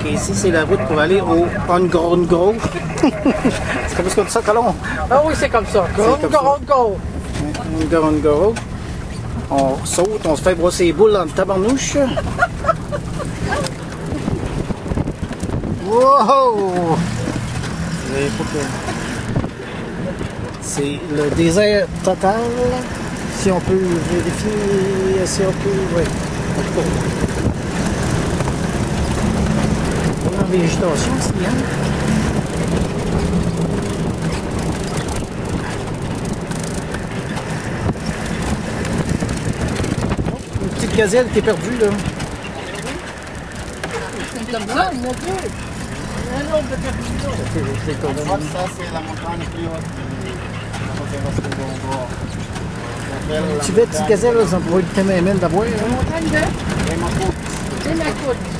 ici, c'est la route pour aller au Ngorongoro. C'est comme ça, Colomb? Ah oui, c'est comme ça. Ngorongoro. Ngorongoro. On saute, on se fait brosser les boules en tabarnouche. Wow! C'est le désert total. Si on peut vérifier, si on peut, oui. On est en végétation, c'est bien. Une petite gazelle qui est perdue, là. C'est comme ça, mon Dieu. Un nombre de perdu. Ça, c'est la montagne plus haute. Tu veux, petite gazelle, là, ça pourrait être tellement d'avoir. La montagne de Macoute. C'est Macoute.